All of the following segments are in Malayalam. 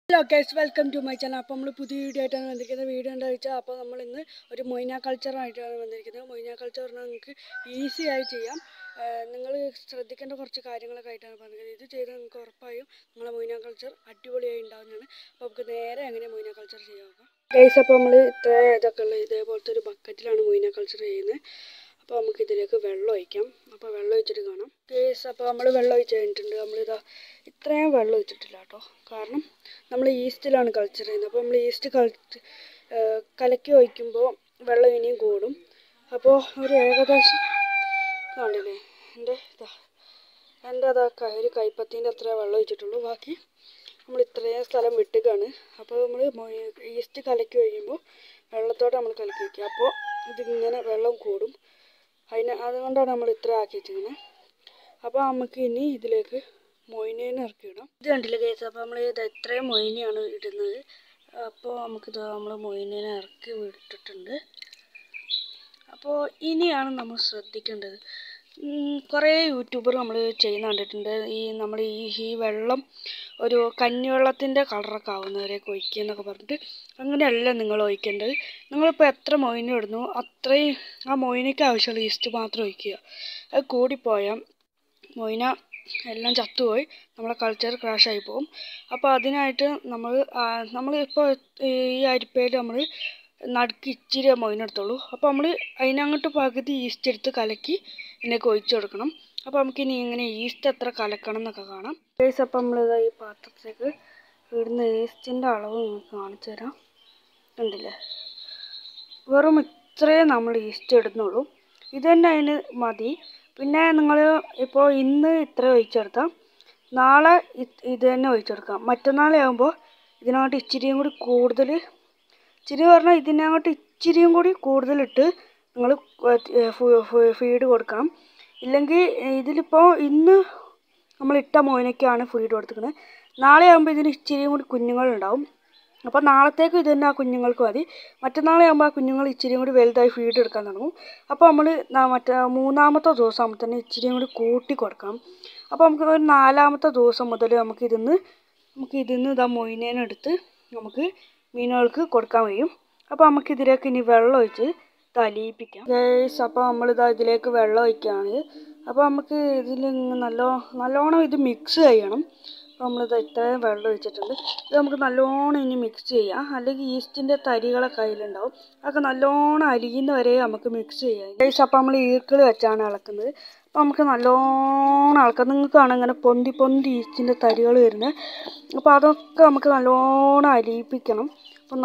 Hello guys, welcome to my channel. അപ്പോൾ നമ്മൾ പുതിയ വീഡിയോ ആയിട്ടാണ് വന്നിരിക്കുന്നത്. വീഡിയോ എന്താ വെച്ചാൽ, അപ്പോൾ നമ്മൾ ഇന്ന് ഒരു മൊയ്ന കൾച്ചറായിട്ടാണ് വന്നിരിക്കുന്നത്. മൊയ്ന കൾച്ചർ പറഞ്ഞാൽ നിങ്ങൾക്ക് ഈസി ആയി ചെയ്യാം. നിങ്ങൾ ശ്രദ്ധിക്കേണ്ട കുറച്ച് കാര്യങ്ങളൊക്കെ ആയിട്ടാണ് പറഞ്ഞത്. ഇത് ചെയ്താൽ നിങ്ങൾക്ക് ഉറപ്പായും നിങ്ങളെ മൊയ്ന കൾച്ചർ അടിപൊളിയായി ഉണ്ടാകുന്നതാണ്. അപ്പോൾ നമുക്ക് നേരെ എങ്ങനെ മൊയ്ന കൾച്ചർ ചെയ്യാം ഗൈസ്. അപ്പോൾ നമ്മൾ ഇതൊക്കെ ഉള്ള ഇതേപോലത്തെ ഒരു ബക്കറ്റിലാണ് മൊയ്ന കൾച്ചർ ചെയ്യുന്നത്. അപ്പോൾ നമുക്ക് ഇതിലേക്ക് വെള്ളം ഒഴിക്കാം. അപ്പോൾ വെള്ളം ഒഴിച്ചിട്ട് കാണാം ഗൈസ്. അപ്പോൾ നമ്മൾ വെള്ളം ഒഴിച്ച് കഴിഞ്ഞിട്ടുണ്ട്. നമ്മളിതാ ഇത്രയും വെള്ളം ഒഴിച്ചിട്ടില്ല കേട്ടോ, കാരണം നമ്മൾ ഈസ്റ്റിലാണ് കൾച്ചർ ചെയ്യുന്നത്. അപ്പോൾ നമ്മൾ ഈസ്റ്റ് കലക്കി ഒഴിക്കുമ്പോൾ വെള്ളം ഇനിയും കൂടും. അപ്പോൾ ഒരു ഏകദേശം കണ്ടില്ലേ, എൻ്റെ അതൊക്കെ ഒരു കൈപ്പത്തിൻ്റെ അത്ര വെള്ളം ഒഴിച്ചിട്ടുള്ളൂ. ബാക്കി നമ്മൾ ഇത്രയും സ്ഥലം വിട്ടുകയാണ്. അപ്പോൾ നമ്മൾ ഈസ്റ്റ് കലക്കി ഒഴിക്കുമ്പോൾ വെള്ളത്തോടെ നമ്മൾ കലക്കി വയ്ക്കുക. അപ്പോൾ ഇതിങ്ങനെ വെള്ളം കൂടും. അതുകൊണ്ടാണ് നമ്മൾ ഇത്ര ആക്കി വെച്ചിരിക്കുന്നത്. അപ്പോൾ നമുക്ക് ഇനി ഇതിലേക്ക് മൊയ്നേനെ ഇറക്കിയിടാം. ഇത് കണ്ടില്ല ഗൈസ്. അപ്പോൾ നമ്മൾ ഇത്രയും മൊയ്നയാണ് ഇടുന്നത്. അപ്പോൾ നമുക്കിത് നമ്മൾ മൊയ്നേനെ ഇറക്കി വിട്ടിട്ടുണ്ട്. അപ്പോൾ ഇനിയാണ് നമ്മൾ ശ്രദ്ധിക്കേണ്ടത്. കുറേ യൂട്യൂബർ നമ്മൾ ചെയ്യുന്ന കണ്ടിട്ടുണ്ട്. നമ്മൾ ഈ വെള്ളം ഒരു കഞ്ഞിവെള്ളത്തിൻ്റെ കളറൊക്കെ ആവുന്നവരെയൊക്കെ ഒഴിക്കുക എന്നൊക്കെ പറഞ്ഞിട്ട്. അങ്ങനെയല്ല നിങ്ങൾ ഒഴിക്കേണ്ടത്. നിങ്ങളിപ്പോൾ എത്ര മൊയ്ന ഇടുന്നു അത്രയും ആ മൊയ്നയ്ക്ക് ആവശ്യമുള്ള ഈസ്റ്റ് മാത്രം ഒഴിക്കുക. അത് കൂടിപ്പോയാൽ മൊയ്ന എല്ലാം ചത്തുപോയി നമ്മളെ കൾച്ചർ ക്രാഷായി പോകും. അപ്പോൾ അതിനായിട്ട് നമ്മളിപ്പോൾ ഈ അരിപ്പയിൽ നമ്മൾ നടുക്ക് ഇച്ചിരി മൊയ്ന എടുത്തോളൂ. അപ്പോൾ നമ്മൾ അതിനങ്ങോട്ട് പകുതി ഈസ്റ്റ് എടുത്ത് കലക്കി ഇതിനൊക്കെ ഒഴിച്ചു കൊടുക്കണം. അപ്പോൾ നമുക്കിനി ഇങ്ങനെ ഈസ്റ്റ് എത്ര കലക്കണം എന്നൊക്കെ കാണാം ഗൈസ്. അപ്പോൾ നമ്മളിത് ഈ പാത്രത്തിലേക്ക് ഇടുന്ന ഈസ്റ്റിൻ്റെ അളവ് നിങ്ങൾക്ക് കാണിച്ചു തരാം. കണ്ടില്ലേ, വെറും ഇത്രയും നമ്മൾ ഈസ്റ്റ് ഇടുന്നുള്ളൂ. ഇത് തന്നെ അതിന് മതി. പിന്നെ നിങ്ങൾ ഇപ്പോൾ ഇന്ന് ഇത്ര ഒഴിച്ചെടുത്താൽ നാളെ ഇത് തന്നെ ഒഴിച്ചെടുക്കാം. മറ്റന്നാളെ ആകുമ്പോൾ ഇതിനകത്ത് ഇച്ചിരിയും കൂടി കൂടുതൽ, ഇച്ചിരി പറഞ്ഞാൽ ഇതിനകത്ത് ഇച്ചിരിയും കൂടി കൂടുതലിട്ട് നിങ്ങൾ ഫീഡ് കൊടുക്കണം. ഇല്ലെങ്കിൽ ഇതിലിപ്പോൾ ഇന്ന് നമ്മളിട്ട മൊയ്നയ്ക്കാണ് ഫീഡ് കൊടുത്തിരിക്കുന്നത്. നാളെ ആകുമ്പോൾ ഇതിന് ഇച്ചിരിയും കൂടി കുഞ്ഞുങ്ങളുണ്ടാവും. അപ്പോൾ നാളത്തേക്ക് ഇത് തന്നെ ആ കുഞ്ഞുങ്ങൾക്ക് മതി. മറ്റന്നാളെ ആകുമ്പോൾ ആ കുഞ്ഞുങ്ങൾ ഇച്ചിരിയും കൂടി വലുതായി ഫീഡ് എടുക്കാൻ തുടങ്ങും. അപ്പോൾ നമ്മൾ മൂന്നാമത്തെ ദിവസം ആകുമ്പോൾ തന്നെ ഇച്ചിരിയും കൂടി കൂട്ടി കൊടുക്കണം. അപ്പോൾ നമുക്ക് ഒരു നാലാമത്തെ ദിവസം മുതൽ നമുക്കിതിന്ന് ഇതാ മൊയ്നേനെടുത്ത് നമുക്ക് മീനുകൾക്ക് കൊടുക്കാൻ കഴിയും. അപ്പോൾ നമുക്കിതിലേക്ക് ഇനി വെള്ളം ഒഴിച്ച് തലിയിപ്പിക്കാം ഗൈസ്. അപ്പോൾ നമ്മളിതാ ഇതിലേക്ക് വെള്ളം ഒഴിക്കുകയാണ്. അപ്പോൾ നമുക്ക് ഇതിൽ നല്ലോണം ഇത് മിക്സ് ചെയ്യണം. അപ്പോൾ നമ്മളിത് ഇത്രയും വെള്ളം ഒഴിച്ചിട്ടുണ്ട്. ഇത് നമുക്ക് നല്ലോണം ഇനി മിക്സ് ചെയ്യാം. അല്ലെങ്കിൽ ഈസ്റ്റിൻ്റെ തരികളൊക്കെ അതിലുണ്ടാവും. അതൊക്കെ നല്ലോണം അരിയുന്ന വരെ നമുക്ക് മിക്സ് ചെയ്യാം ഗൈസ്. അപ്പോൾ നമ്മൾ ഈർക്കിൾ വെച്ചാണ് ഇളക്കുന്നത്. അപ്പോൾ നമുക്ക് നല്ലോണം ഇളക്കാം. നിങ്ങൾക്കാണ് ഇങ്ങനെ പൊന്തി ഈസ്റ്റിൻ്റെ തരികൾ വരുന്നത്. അപ്പോൾ അതൊക്കെ നമുക്ക് നല്ലോണം അലിയിപ്പിക്കണം. അപ്പോൾ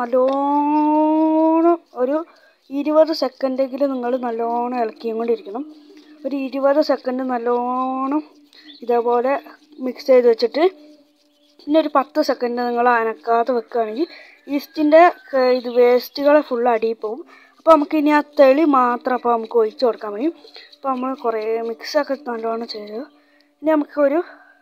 നല്ലോണം ഒരു 20 സെക്കൻഡെങ്കിലും നിങ്ങൾ നല്ലോണം ഇളക്കിയും കൊണ്ടിരിക്കണം. ഒരു 20 സെക്കൻഡ് നല്ലോണം ഇതേപോലെ മിക്സ് ചെയ്ത് വെച്ചിട്ട് പിന്നെ ഒരു 10 സെക്കൻഡ് നിങ്ങൾ അനക്കാതെ വെക്കുകയാണെങ്കിൽ ഈസ്റ്റിൻ്റെ ഇത് വേസ്റ്റുകൾ ഫുൾ അടിയിൽ പോകും. അപ്പോൾ നമുക്ക് ഇനി ആ തെളി മാത്രം അപ്പോൾ നമുക്ക് ഒഴിച്ച് കൊടുക്കാൻ കഴിയും. അപ്പോൾ നമ്മൾ കുറേ മിക്സൊക്കെ നല്ലോണം ചെയ്ത് ഇനി നമുക്കൊരു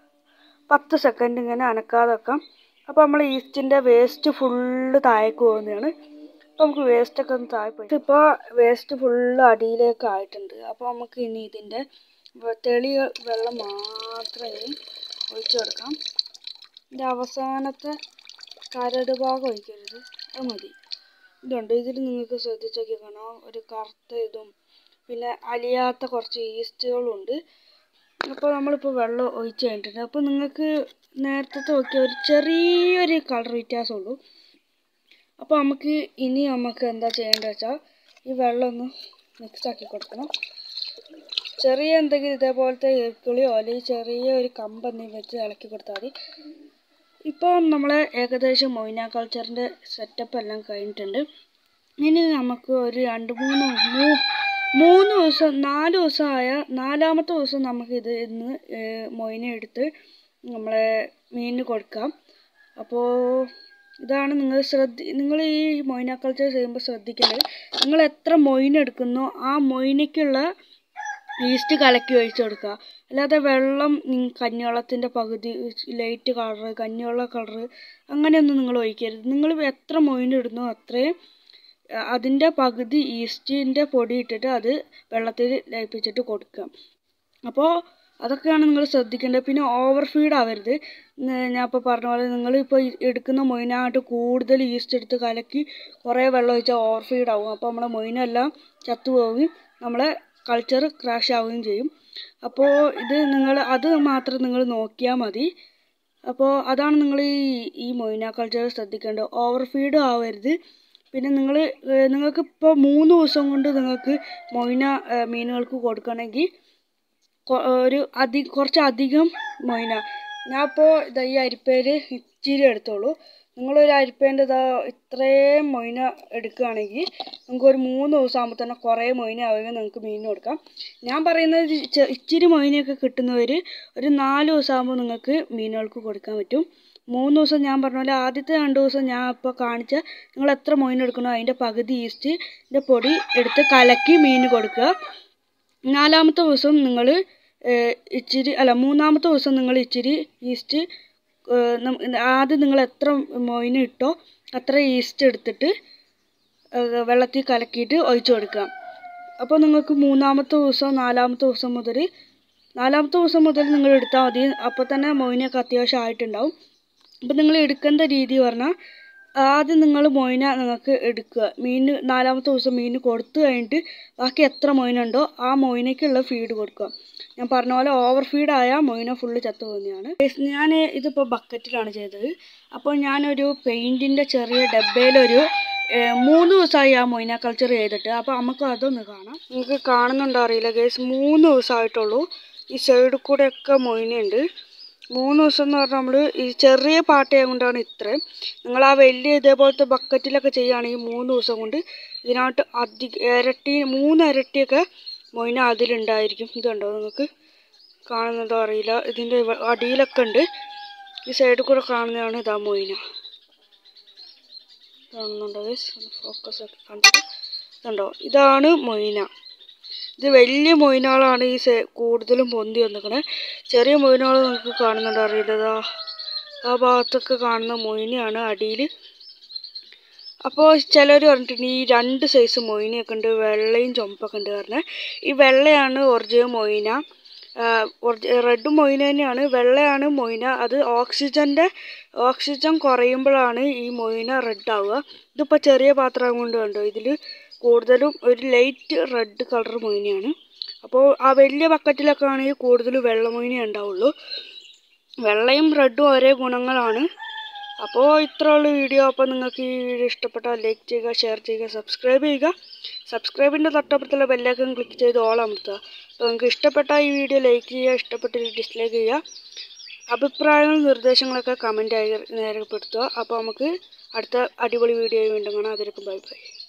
10 സെക്കൻഡ് ഇങ്ങനെ അനക്കാതെ വെക്കാം. അപ്പോൾ നമ്മൾ ഈസ്റ്റിൻ്റെ വേസ്റ്റ് ഫുള്ള് താഴേക്ക് പോകുന്നതാണ്. അപ്പോൾ നമുക്ക് വേസ്റ്റൊക്കെ ഒന്ന് താഴെ പോയി. ഇപ്പോൾ വേസ്റ്റ് ഫുള്ള് അടിയിലേക്ക് ആയിട്ടുണ്ട്. അപ്പോൾ നമുക്ക് ഇനി ഇതിൻ്റെ തെളി വെള്ളം മാത്രം ഒഴിച്ചു കൊടുക്കാം. ഇതിൻ്റെ അവസാനത്തെ കരട് ഭാഗം ഒഴിക്കരുത്, അത് മതി. ഇതുണ്ട്, ഇതിൽ നിങ്ങൾക്ക് ശ്രദ്ധിച്ചൊക്കെ കാണാം ഒരു കറുത്ത ഇതും പിന്നെ അലിയാത്ത കുറച്ച് ഈസ്റ്റുകളുണ്ട്. അപ്പോൾ നമ്മളിപ്പോൾ വെള്ളം ഒഴിച്ച് കഴിഞ്ഞിട്ടുണ്ട്. അപ്പോൾ നിങ്ങൾക്ക് നേരത്തെ നോക്കിയ ഒരു ചെറിയൊരു കളർ വ്യത്യാസമുള്ളൂ. അപ്പോൾ നമുക്ക് എന്താ ചെയ്യേണ്ടത് വെച്ചാൽ ഈ വെള്ളം ഒന്ന് മിക്സാക്കി കൊടുക്കണം. ചെറിയ എന്തെങ്കിലും ഇതേപോലത്തെ ഈർക്കിളിയോ അല്ലെങ്കിൽ ചെറിയ ഒരു കമ്പ് എന്തെങ്കിലും വെച്ച് ഇളക്കി കൊടുത്താൽ മതി. ഇപ്പോൾ നമ്മളെ ഏകദേശം മൊയ്ന കൾച്ചറിൻ്റെ സെറ്റപ്പ് എല്ലാം കഴിഞ്ഞിട്ടുണ്ട്. ഇനി നമുക്ക് ഒരു 3 ദിവസം 4 ദിവസമായ നാലാമത്തെ ദിവസം നമുക്കിത് ഇന്ന് മൊയ്ന എടുത്ത് നമ്മളെ മീനിന് കൊടുക്കാം. അപ്പോൾ ഇതാണ് നിങ്ങൾ ഈ മൊയ്ന കൾച്ചർ ചെയ്യുമ്പോൾ ശ്രദ്ധിക്കേണ്ടത്. നിങ്ങൾ എത്ര മൊയ്ന എടുക്കുന്നോ ആ മൊയ്നയ്ക്കുള്ള ഈസ്റ്റ് കലക്കി ഒഴിച്ച് കൊടുക്കുക. അല്ലാതെ വെള്ളം കഞ്ഞിവെള്ളത്തിൻ്റെ പകുതി ലൈറ്റ് കളറ് കഞ്ഞിവെള്ള കളറ് അങ്ങനെയൊന്നും നിങ്ങൾ ഒഴിക്കരുത്. നിങ്ങൾ എത്ര മൊയ്ന ഇടുന്നോ അത്രയും അതിൻ്റെ പകുതി ഈസ്റ്റിൻ്റെ പൊടി ഇട്ടിട്ട് അത് വെള്ളത്തിൽ ലയിപ്പിച്ചിട്ട് കൊടുക്കുക. അപ്പോൾ അതൊക്കെയാണ് നിങ്ങൾ ശ്രദ്ധിക്കേണ്ടത്. പിന്നെ ഓവർ ഫീഡ് ആവരുത്. ഞാൻ ഇപ്പോൾ പറഞ്ഞ പോലെ നിങ്ങളിപ്പോൾ എടുക്കുന്ന മൊയിനായിട്ട് കൂടുതൽ ഈസ്റ്റ് എടുത്ത് കലക്കി കുറേ വെള്ളം ഒഴിച്ചാൽ ഓവർ ഫീഡ് ആവും. അപ്പോൾ നമ്മുടെ മൊയിനെല്ലാം ചത്തുപോവുകയും നമ്മളെ കൾച്ചർ ക്രാഷ് ആവുകയും ചെയ്യും. അപ്പോൾ അത് മാത്രം നിങ്ങൾ നോക്കിയാൽ മതി. അപ്പോൾ അതാണ് നിങ്ങൾ ഈ മൊയിന കൾച്ചർ ശ്രദ്ധിക്കേണ്ടത്. ഓവർ ഫീഡ് ആവരുത്. പിന്നെ നിങ്ങൾക്കിപ്പോൾ 3 ദിവസം കൊണ്ട് നിങ്ങൾക്ക് മൊയിന മീനുകൾക്ക് കൊടുക്കണമെങ്കിൽ കുറച്ചധികം മൊയിന, ഞാൻ ഇപ്പോൾ ഈ അരിപ്പയിൽ ഇച്ചിരി എടുത്തോളൂ. നിങ്ങളൊരു അരിപ്പേൻ്റെ ഇത്രയും മൊയിന എടുക്കുകയാണെങ്കിൽ നിങ്ങൾക്കൊരു 3 ദിവസം ആകുമ്പോൾ തന്നെ കുറേ മൊയിന ആവുകയും നിങ്ങൾക്ക് മീനിന് കൊടുക്കാം. ഞാൻ പറയുന്നത് ഇച്ചിരി മൊയിനയൊക്കെ കിട്ടുന്നവർ ഒരു 4 ദിവസം ആകുമ്പോൾ നിങ്ങൾക്ക് മീനുകൾക്ക് കൊടുക്കാൻ പറ്റും. 3 ദിവസം ഞാൻ പറഞ്ഞ പോലെ ആദ്യത്തെ 2 ദിവസം ഞാൻ ഇപ്പോൾ കാണിച്ച നിങ്ങൾ എത്ര മൊയിന എടുക്കണോ അതിൻ്റെ പകുതി ഈസ്റ്റിൻ്റെ പൊടി എടുത്ത് കലക്കി മീനിന് കൊടുക്കുക. 4-ാമത്തെ ദിവസം നിങ്ങൾ മൂന്നാമത്തെ ദിവസം നിങ്ങൾ ഇച്ചിരി ഈസ്റ്റ് ആദ്യം നിങ്ങൾ എത്ര മൊയിന ഇട്ടോ അത്ര ഈസ്റ്റ് എടുത്തിട്ട് വെള്ളത്തിൽ കലക്കിയിട്ട് ഒഴിച്ചു കൊടുക്കുക. അപ്പോൾ നിങ്ങൾക്ക് 3-ാമത്തെ ദിവസം 4-ാമത്തെ ദിവസം മുതൽ നിങ്ങൾ എടുത്താൽ മതി. അപ്പോൾ തന്നെ മൊയിനൊക്കെ അത്യാവശ്യം ആയിട്ടുണ്ടാവും. അപ്പോൾ നിങ്ങൾ എടുക്കേണ്ട രീതി പറഞ്ഞാൽ ആദ്യം നിങ്ങൾ മൊയിന നിങ്ങൾക്ക് എടുക്കുക. 4-ാമത്തെ ദിവസം മീൻ കൊടുത്തു കഴിഞ്ഞിട്ട് ബാക്കി എത്ര മൊയിന ഉണ്ടോ ആ മൊയിനയ്ക്കുള്ള ഫീഡ് കൊടുക്കുക. ഞാൻ പറഞ്ഞ പോലെ ഓവർ ഫീഡ് ആയാൽ മൊയിന ഫുള്ള് ചത്തു പോകുന്നതാണ്. ഞാൻ ഇതിപ്പോൾ ബക്കറ്റിലാണ് ചെയ്തത്. അപ്പോൾ ഞാനൊരു പെയിൻറ്റിൻ്റെ ചെറിയ ഡബ്ബയിലൊരു 3 ദിവസമായി ആ മൊയിന കൾച്ചർ ചെയ്തിട്ട്. അപ്പോൾ നമുക്ക് അതൊന്ന് കാണാം. നിങ്ങൾക്ക് കാണുന്നുണ്ടോ അറിയില്ല ഗൈസ്, 3 ദിവസമായിട്ടുള്ളൂ. ഈ സൈഡിൽ കൂടെയൊക്കെ മൊയിനുണ്ട്. 3 ദിവസം എന്ന് പറഞ്ഞാൽ നമ്മൾ ഈ ചെറിയ പാട്ടയം കൊണ്ടാണ് ഇത്രയും. നിങ്ങൾ ആ വലിയ ഇതേപോലത്തെ ബക്കറ്റിലൊക്കെ ചെയ്യുകയാണെങ്കിൽ 3 ദിവസം കൊണ്ട് ഇതിനകത്ത് 3 ഇരട്ടിയൊക്കെ മൊയിന അതിലുണ്ടായിരിക്കും. ഇതുണ്ടോ, നിങ്ങൾക്ക് കാണുന്നതോ അറിയില്ല. ഇതിൻ്റെ അടിയിലൊക്കെ ഉണ്ട്. ഈ സൈഡിൽ കൂടെ കാണുന്നതാണ് ഇതാ മൊയിന. കാണുന്നുണ്ടോ ഗൈസ്? ഫോക്കസ് ഒക്കെ കണ്ടിട്ട് ഇതുണ്ടോ, ഇതാണ് മൊയിന. ഇത് വലിയ മൊയിനുകളാണ് കൂടുതലും പൊന്തി വന്നിരിക്കുന്നത്. ചെറിയ മൊയിനുകൾ നിങ്ങൾക്ക് കാണുന്നുണ്ടോ അറിയില്ല. ആ ഭാഗത്തൊക്കെ കാണുന്ന മൊയിനയാണ് അടിയിൽ. അപ്പോൾ ചിലർ പറഞ്ഞിട്ടുണ്ട് ഈ 2 സൈസ് മൊയിനയൊക്കെ ഉണ്ട്, വെള്ളയും ചുമപ്പൊക്കെ ഉണ്ട് പറഞ്ഞത്. ഈ വെള്ളയാണ് ഒറിജിനൽ മൊയിന. റെഡ് മൊയിന തന്നെയാണ്, വെള്ളയാണ് മൊയിന. അത് ഓക്സിജൻ കുറയുമ്പോഴാണ് ഈ മൊയിന റെഡ് ആവുക. ഇതിപ്പോൾ ചെറിയ പാത്രം കൊണ്ട് കണ്ടോ, ഇതിൽ കൂടുതലും ഒരു ലൈറ്റ് റെഡ് കളർ മൊയിനയാണ്. അപ്പോൾ ആ വലിയ ബക്കറ്റിലൊക്കെ ആണെങ്കിൽ കൂടുതൽ വെള്ള മൊയിന ഉണ്ടാവുള്ളൂ. വെള്ളയും റെഡും ഒരേ ഗുണങ്ങളാണ്. അപ്പോൾ ഇത്രയുള്ള വീഡിയോ. അപ്പോൾ നിങ്ങൾക്ക് ഈ വീഡിയോ ഇഷ്ടപ്പെട്ടാൽ ലൈക്ക് ചെയ്യുക, ഷെയർ ചെയ്യുക, സബ്സ്ക്രൈബ് ചെയ്യുക. സബ്സ്ക്രൈബിൻ്റെ തൊട്ടപ്പുറത്തുള്ള ബെല്ലൈക്കൺ ക്ലിക്ക് ചെയ്ത് ഓൾ അമർത്തുക. അപ്പോൾ നിങ്ങൾക്ക് ഇഷ്ടപ്പെട്ട ഈ വീഡിയോ ലൈക്ക് ചെയ്യുക, ഇഷ്ടപ്പെട്ടില്ല ഡിസ്ലൈക്ക് ചെയ്യുക. അഭിപ്രായങ്ങളും നിർദ്ദേശങ്ങളൊക്കെ കമൻറ്റായി രേഖപ്പെടുത്തുക. അപ്പോൾ നമുക്ക് അടുത്ത അടിപൊളി വീഡിയോ വീണ്ടും കാണാം. അതിലേക്ക് ബൈ ബൈ.